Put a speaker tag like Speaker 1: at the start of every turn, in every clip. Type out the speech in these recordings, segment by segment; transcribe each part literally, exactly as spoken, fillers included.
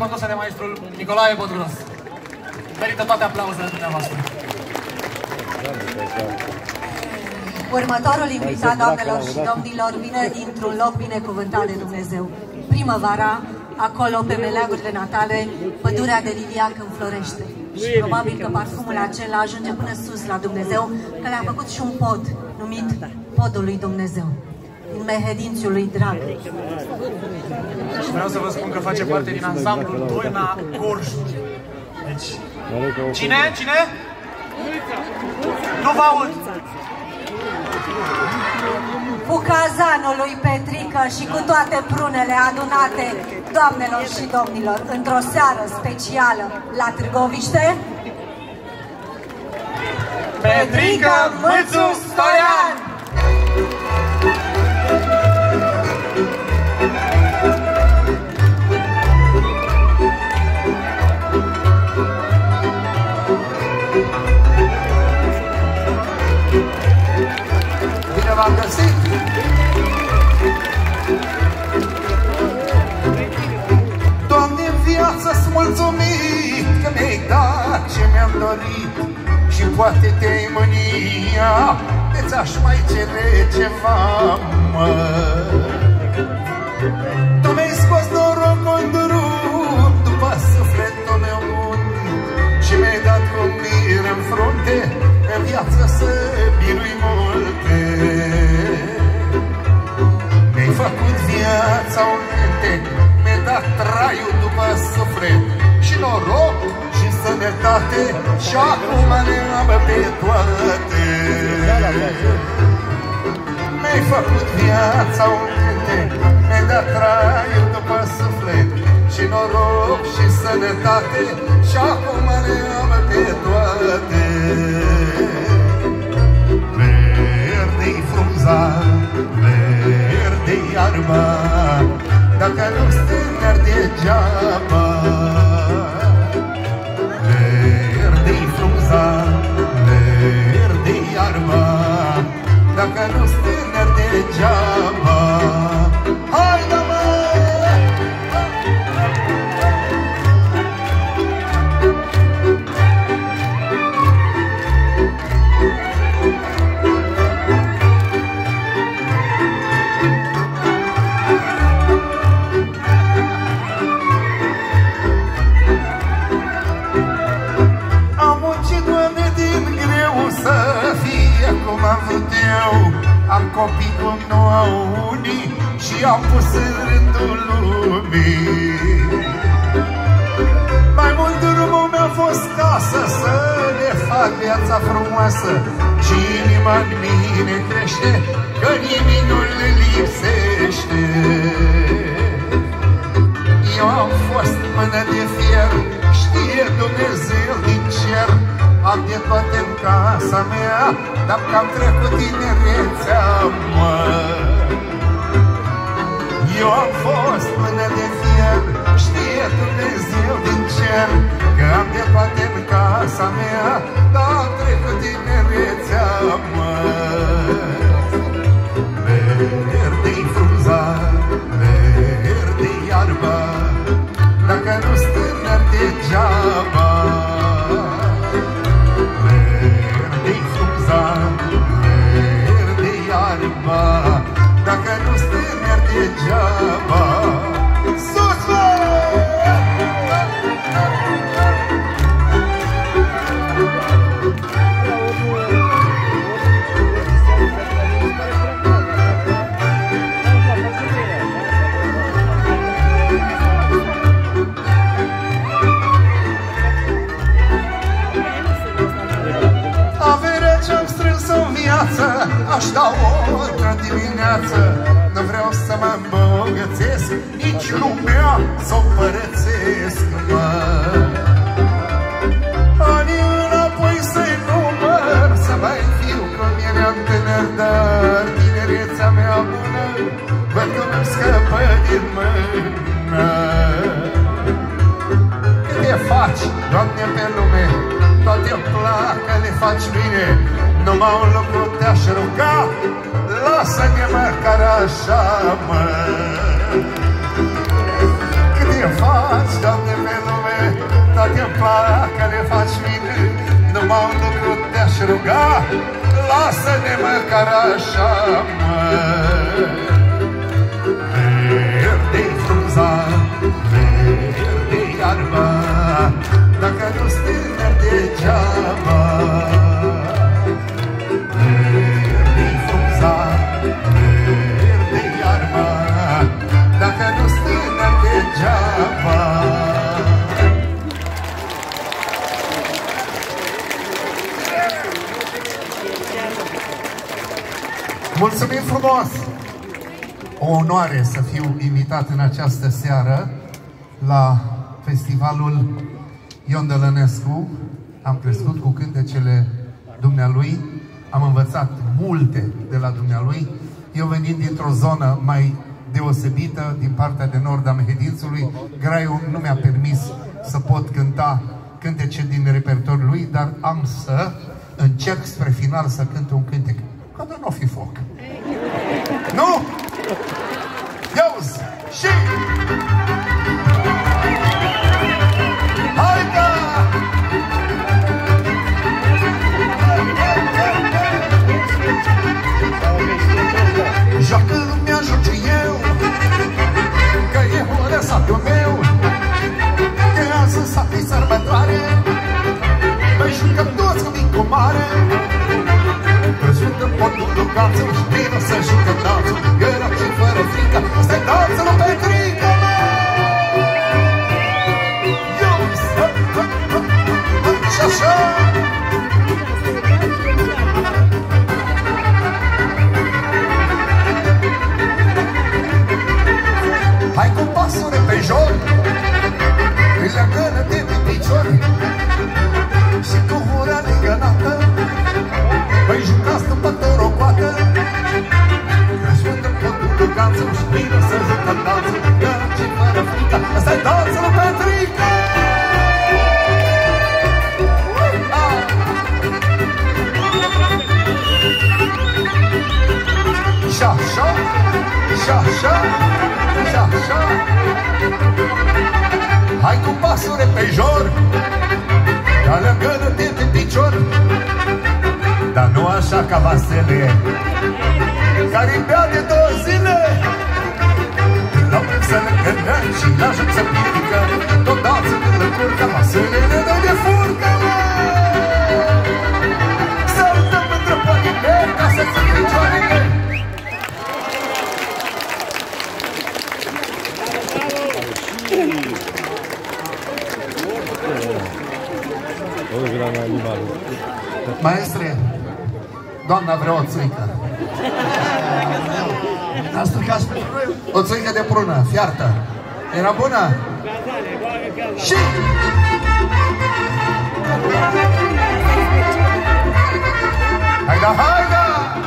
Speaker 1: condusă de maestrul Nicolae Bodrunos. Merită toate aplauzele dumneavoastră.
Speaker 2: Următorul invitat, doamnelor și domnilor, vine dintr-un loc binecuvântat de Dumnezeu. Primăvara, acolo, pe meleagurile natale, pădurea de liliac înflorește. Și probabil că parfumul acela ajunge până sus la Dumnezeu, că le-a făcut și un pod, numit Podul lui Dumnezeu, din mehedințiul lui Drag.
Speaker 1: Și vreau să vă spun că face parte din ansamblul Doina Gorjul. Deci, cine? Cine? Nu vă aud!
Speaker 2: Cu cazanul lui Petrică și cu toate prunele adunate, doamnelor și domnilor, într-o seară specială la Târgoviște,
Speaker 1: Petrică Mâțu Stoian! Bine v-am găsit!
Speaker 3: Doamne, în viață-ți mulțumit că mi-ai dat ce mi-am dorit și poate te-ai mânia de ți-aș mai cere ceva, mă. Tu mi-ai scos norocul în drum după sufletul meu bun și mi-ai dat cu mir în frunte în viață să birui multe. Mi-ai făcut viața un cântec, mi-ai dat traiul după suflet și noroc și sănătate și acum le am pe toate. Mi-ai făcut viața un cântec, mi-ai dat traiul după suflet și noroc și sănătate și acum le am pe toate. Verde-i frunza, verde-i iarba, dacă nu stângări degeaba. Verde-i frunza, verde-i iarba, dacă nu stângări degeaba. Hai, da, mă! Am copii cum nu au unii și am pus în rândul lumii. Mai mult drumul mi-a fost casă să le fac viața frumoasă și inima în mine crește, că nimic nu le lipsește. Eu am fost mână de fier, știe Dumnezeu din cer, am de toate în casa mea, dar că-am trecut tinerețea, mă. Eu am fost mână de fier, știe Dumnezeu din cer, că am de toate în casa mea, dar am trecut tinerețea, mă. Verde-i frunza, verde-i iarba, dacă nu stângări degeaba. Verde-i iarba, dacă nu stângări degeaba. Sus, mă! Aș da o altă dimineață, nu vreau să mă îmbogățesc, nici lumea să o părățesc, mă. Anii înapoi să-i număr, să mai fiu cum eram tânăr, dar tinerețea mea bună văd că nu scăpă din mână. Câte faci, Doamne, pe lume, toate-mi plac că le faci bine, numai un lucru te-aș ruga, lasă-ne măcar așa, mă. Cât e faci, Doamne, placă le faci mine, numai un lucru te-aș ruga, lasă-ne măcar așa, mă. Verde-i frunza, verde-i iarba, dacă nu-s tânăr degeaba. Verde-i frunza, verde-i iarba, dacă nu-s tânăr degeaba. Mulțumim frumos! O onoare să fiu invitat în această seară la festivalul Ion Dălănescu. Am crescut cu cântecele dumnealui, am învățat multe de la dumnealui. Eu venind dintr-o zonă mai deosebită, din partea de nord a Mehedințului, graiul nu mi-a permis să pot cânta cântece din repertoriul lui, dar am să încerc spre final să cânt un cântec. Că nu o fi foc. Nu? Iauzi! Și... Hai da! Joacă lumea, joc eu, că e bună satul meu, că azi în sat-i sărbătoare, noi jucăm toți cu mic cu mare. Răzvută potul Lucațul și vină să jucăm danțul, era și fără frică, ăsta-i danțul lui Petrică! Și așa! Hai cu pasure pe jor, îi leagă-ne-te pe picior, și cu hura legănată, păi jucați după torocoată, Răzvută potul Lucațul și vină să jucăm danțul, era și fără frică, ăsta-i danțul lui Petrică! Și așa, și așa, și așa. Hai cu pasure pe jor, dar leagă-ne-te pe picior, dar nu așa ca Vasile, care-i bea de două zile. La mânc să le gândea și l-ajut să piedică, tot dați când le curcă, Vasile ne dă de furcă. Să-l dăm între poate ca să-ți în picioarele. Maestre, doamna vrea o țuică.
Speaker 4: A stricat
Speaker 3: O țuică de prună, fiartă. Era bună? Și... Haida, haida!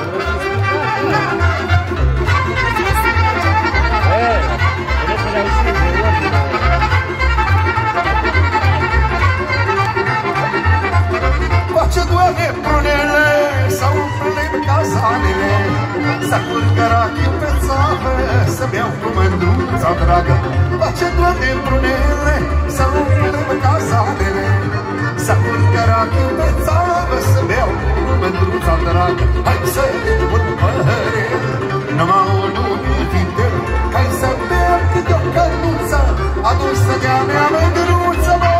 Speaker 3: Face doane prunele, să umplem cazanele, să curgă rachiu pe țavă, să beau cu mândruța dragă. Face doane prunele, să umplem cazanele, să curgă rachiu pe țavă, să beau cu mândruța dragă. Hai să un păhăre, numai unul vitel, hai să beau câte o cănuță, adusă de-a mea mândruță, mă!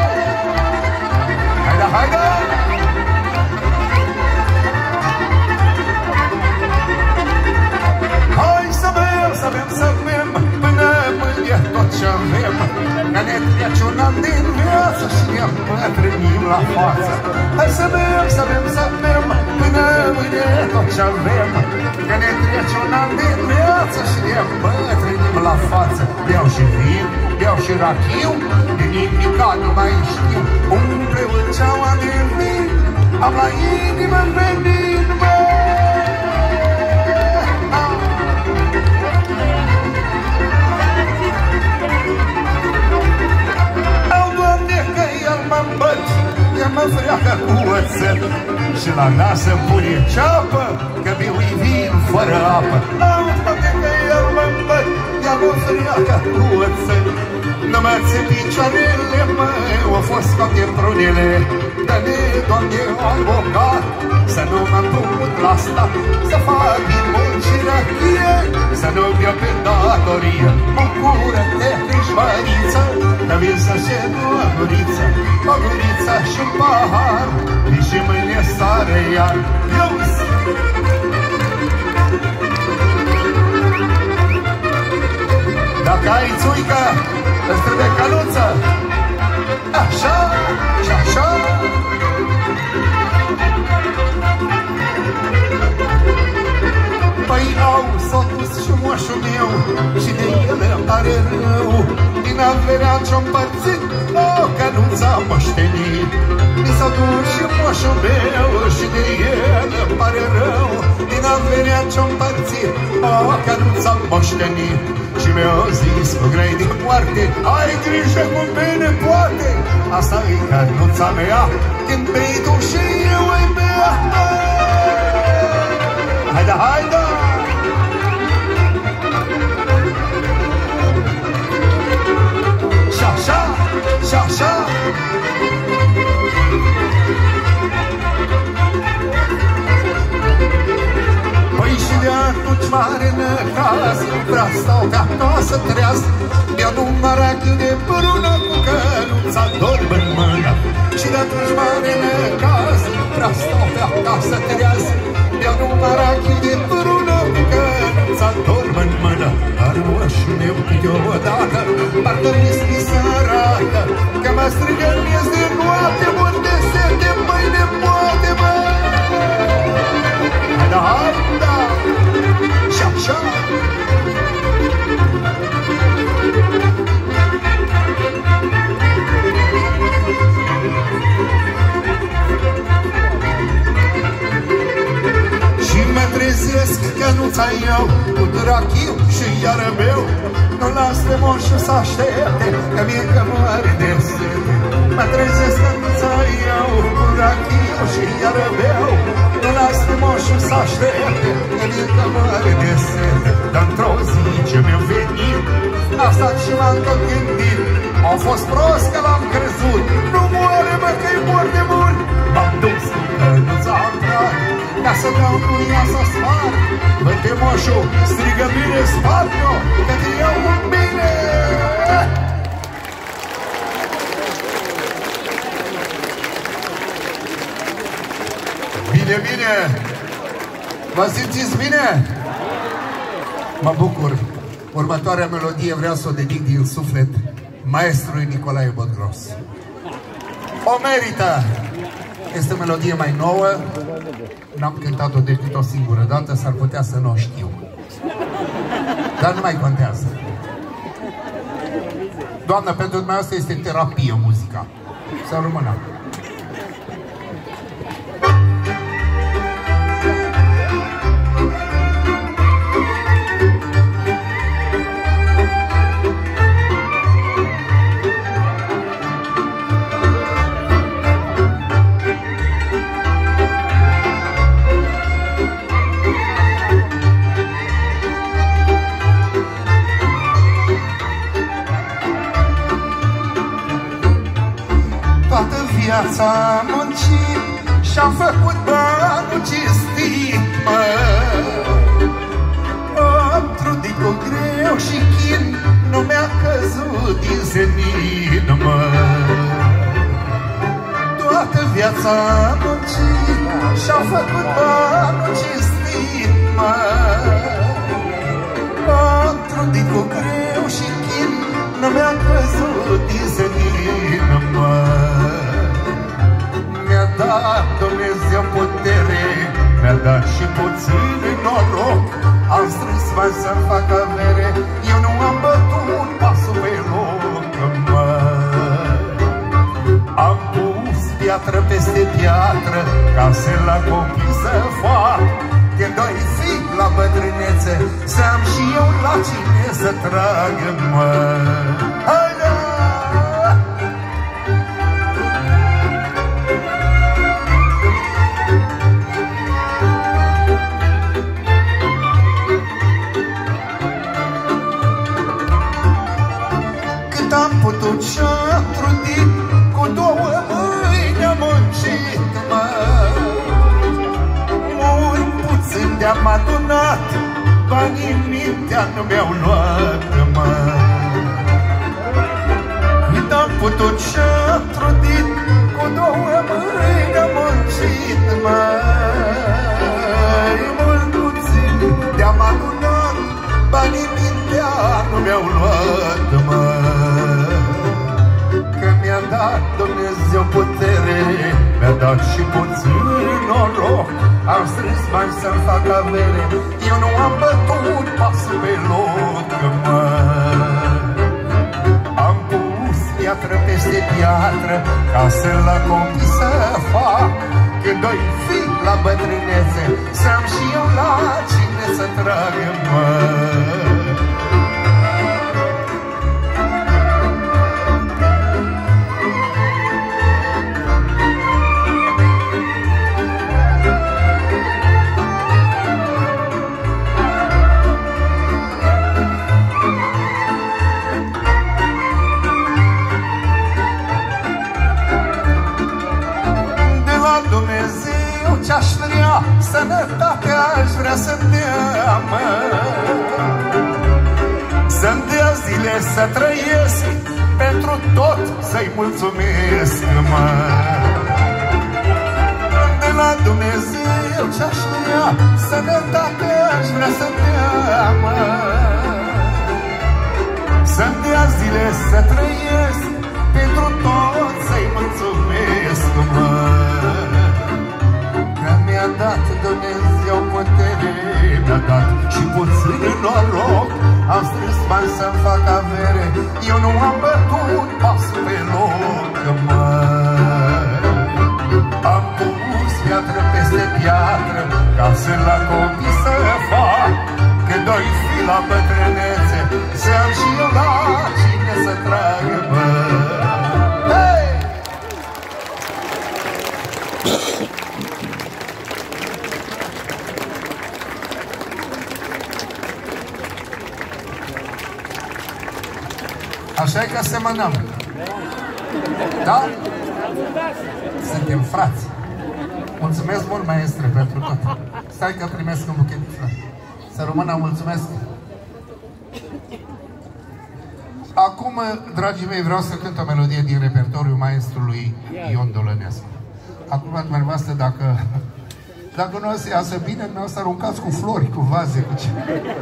Speaker 3: Haida, haida! Hai să bem, să bem, să bem, până mâine tot ce avem, că ne trece un an din viață și ne îmbătrânim la față. Hai să bem, să bem, să bem, până mâine tot ce avem, că ne trece un an din viață și ne îmbătrânim la față. Beau și vin, beau și rachiu, din nimica nu mai știu, umple în ceaua de vin, am la inimă venit, mă! Mă freacă cu oțet și la nas îmi pune ceapă, că beui vin fără apă. Am toate că el mă îmbăt, ea mă freacă cu oțet, nu mă țin picioarele, mă, o fost toate prunele. Dă-ne, Doamne, un bogat, să nu mă împrumut la stat, să fac din bun și răchie, să nu beau pe datorie. Bucură-te, Crișmăriță, că vin să-și o guriță, o guriță și un pahar, și mâine sare iar. Ius! Dacă ai țuică, îți trebuie căluță. Așa și așa. Păi au sotus și moșul meu, și de ele îmi pare rău. Din averea ce-o împărțit, o cănuță moștenit. Mi s-a dus și moșul meu, și de ele îmi pare rău. Din averea ce-o împărțit, o cănuță moștenit. Și mi-a zis cu grei din moarte, ai grijă cum bine poate. Asta-i cănuța mea, când bei tu și eu îi bea. Haida, haida! Și așa, și așa. Păi și de atunci mare năcaz, vreau stau pe acasă treaz, mi-a un marachiu de prună cu cănuța dorm în mână. Și de atunci mare năcaz, vreau stau pe acasă treaz, mi-a un marachiu de prună cu cănuța dorm în mână. Armoșul meu câteodată, parcă mi-e să arată, că mă strigă miez de noapte, bun de sete, mâine poate, mă. Haida, haida! Și așa! Și mă trezesc cănuța eu, cu drachiu și iară meu. Nu las pe moșul să aștepte, că mie că moare de sete. Mă trezesc cănuța eu, cu drachiu și iară meu. Nu las pe moșul să aștepte, că mie că moare de sete. Dar într-o zi ce mi-a venit, a stat și m-am tot gândit. Au fost prost că l-am crezut, nu moare mă că-i mor de mult. M-am dus cu cănuța în prag, ca să dau cu ea să spar. Văd moșul, strigă bine, spart-o, că te iau cu bine. Bine, bine! Vă simțiți bine? Mă bucur. Următoarea melodie vreau să o dedic din suflet maestrului Nicolae Bodgros. O merită! Este o melodie mai nouă, n-am cântat-o decât o singură dată, s-ar putea să nu o știu. Dar nu mai contează. Doamnă, pentru dumneavoastră este terapie muzica. Să rămână.
Speaker 4: Viața muncit și-am făcut banul cinstit, mă. Am trudit cu greu și chin, nu mi-a căzut din senin, mă. Toată viața muncit și-am făcut banul cinstit, mă. Am trudit cu greu și chin, nu mi-a căzut din senin, mă. Mi-a dat Dumnezeu putere, mi-a dat și puțin noroc. Am strâns bani să-mi fac avere, eu nu am bătut pasul pe loc, mă. Am pus piatră peste piatră, case la copii să fac. De doi fii la bătrânețe, să am și eu la cine să trag, mă. Haide!
Speaker 3: Am putut și-am trudit, cu două mâini am muncit, mă. Mult puțin de-am adunat, banii mintea nu mi-au luat, mă. Cât am putut și-am trudit, cu două mâini am muncit, mă. Mult puțin de-am adunat, banii mintea nu mi-au luat, mă. Că mi-a dat Dumnezeu putere, mi-a dat și puțin noroc. Am strâns bani să-mi fac avere, eu nu am bătut pasul pe loc, mă. Am pus piatră peste piatră, ca să la copii să fac. Când o-i fi la bătrânețe, să-am și eu la cine să tragă, mă. Ce-aș vrea, sănătatea aș vrea să-mi dea, mă. Să-mi dea zile să trăiesc, pentru tot să-i mulțumesc, mă. De la Dumnezeu ce-aș vrea, sănătatea aș vrea să-mi dea, mă. Să-mi dea zile să trăiesc, pentru tot să-i mulțumesc, mă. Mi-a dat Dumnezeu putere, mi-a dat și puțin noroc. Am strâns bani să-mi fac avere, eu nu am bătut pasul pe loc, mă. Am pus piatră peste piatră, ca să la copii să fac. Când o-i fi la bătrânețe, să-am și eu la cine să tragă, mă. Hey! Așa e că semănăm. Da? Suntem frați. Mulțumesc mult, maestre, pentru tot. Stai că primesc un buchet de flori. Să rămână, mulțumesc. Acum, dragii mei, vreau să cânt o melodie din repertoriul maestrului Ion Dolănescu. Acum, dumneavoastră, dacă dacă nu o să iasă bine, dumneavoastră aruncați cu flori, cu vaze, cu ce...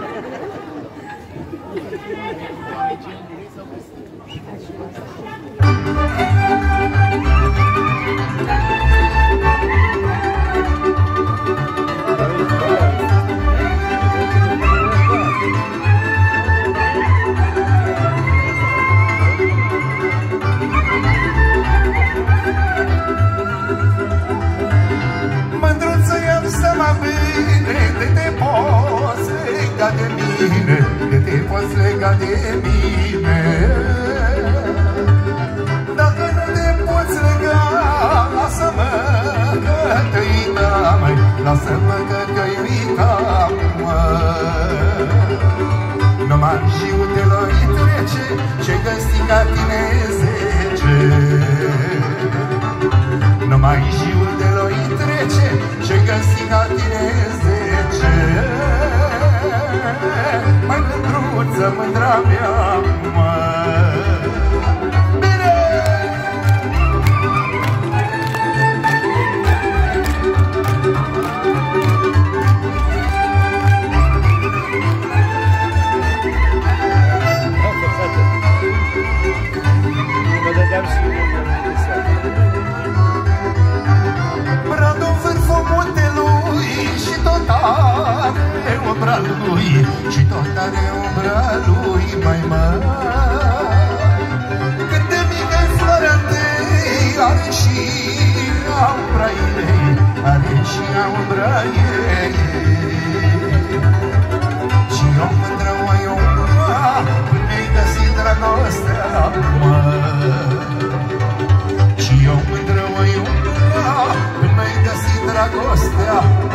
Speaker 3: Mândruță, ia-mi seama bine, de te poți lega de mine, de te poți lega de mine. Dacă nu te poți lega, lasă-mă că te-i uitam, măi, lasă-mă că te-i uitam, măi. Nu m-am știut de la-i trece, ce găsi ca tine zece. Nu mai știut de la-i trece, ce găsi ca tine zece. Mai mândruță, mândra mea, măi. Bradul vârful muntelui și tot are umbra lui, și tot are umbra lui, mai măi. Cât de mică-i floarea tăi, are și umbra ei, are și umbra ei. Și eu mândră mai umbra, până-i găsit dragostea, măi. Și eu mândră mai umbra, până-i găsit dragostea,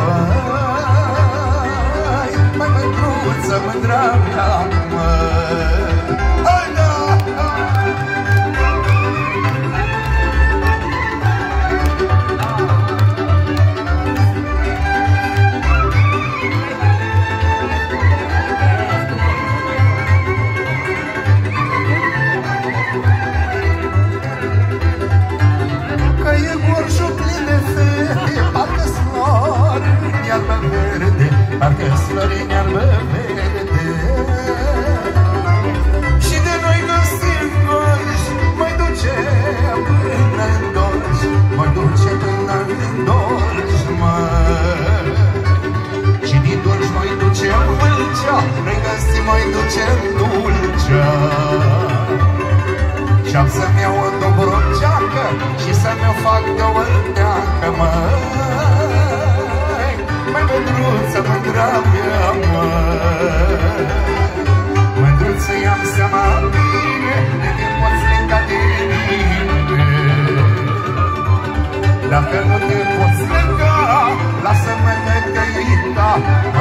Speaker 3: măi. Mai mândruță, mândra mea, măi. Hai, da! ies florini albă verde. Și de noi găsim gorj, mai duce până în Dolj, mai duce până în Dolj, măi. Și din Dolj mai duce în Vâlcea, noi găsim mai duce în Dulcea. Și-am să-mi iau o dobrogeacă și să-mi o fac de o vâlteacă, măi. Mai mândruță, mândra mea, măi. Mândruță, i-am seama bine, de te poți lega de mine. Dacă nu te poți lega, lasă-mă negăita.